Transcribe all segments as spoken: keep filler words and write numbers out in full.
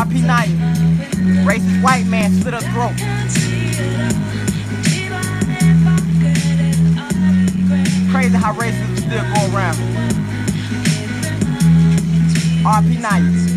R P Naya, racist white man slit her throat. Crazy how racism still go around. R P Naya.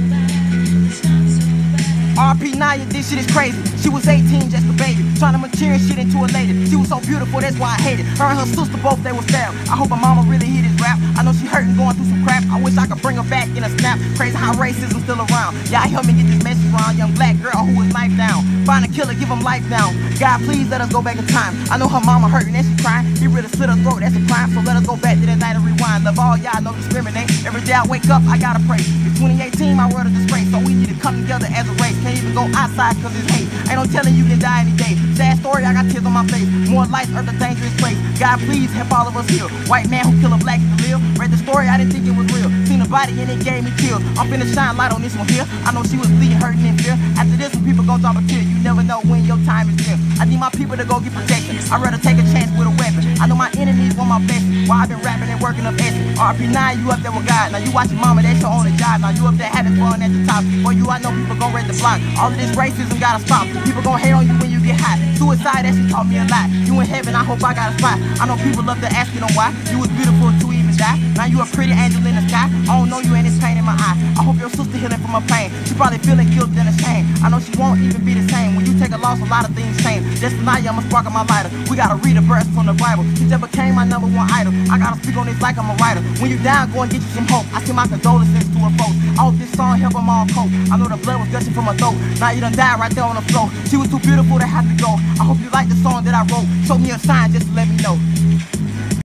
R P Naya, this shit is crazy. She was eighteen, just a baby, trying to mature and shit into a lady. She was so beautiful, that's why I hate it. Her and her sister both, they were stabbed. I hope her mama really hear this rap. I know she hurting, going through some crap. I wish I could bring her back in a snap. Crazy how racism still around. Y'all help me get this message around. Young black girl who is life down. Find a killer, give him life down. God, please let us go back in time. I know her mama hurting and she crying. He really slit her throat, that's a crime. So let us go back to that night and rewind. Love all y'all, no discriminate. Every day I wake up, I gotta pray. It's twenty eighteen, my world is disgrace. So we need to come together as a race. Can't even go outside cause it's hate. Ain't no telling you can die any day. Sad story, I got tears on my face. More life, earth, a dangerous place. God, please help all of us here. White man who kill a black to live. Read the story, I didn't think it was real. Seen the body and it gave me chills. I'm finna shine light on this one here. I know she was bleeding, hurting in fear. After this one, people gon' drop a tear. You never know when your time is near. I need my people to go get protection. I'd rather take a chance with a weapon. I know my enemies want my best. While I've been rapping and working up essence. R P Naya, you up there with God. Now you watching mama, that's your only job. Now you up there having fun at the top. For you, I know people gon' raise the block. All of this racism gotta stop. People gon' hate on you when you get hot. Suicide, that shit taught me a lot. You in heaven, I hope I got a spot. I know people love to ask you know why. You was beautiful to even die. Now you a pretty angel in the sky. I don't know you and it's pain in my eye. I hope your sister healing from her pain. She probably feeling guilty and ashamed. I know she won't even be the same. When you take a loss, a lot of things change. Just tonight, I'ma spark on my lighter. We gotta read a verse from the Bible. He just became my number one idol. I gotta speak on this like I'm a writer. When you down, go and get you some hope. I send my condolences to her folks. I hope this song help them all cope. I know the blood was gushing from her throat. Now you done died right there on the floor. She was too beautiful to have to go. I hope you like the song that I wrote. Show me a sign just to let me know.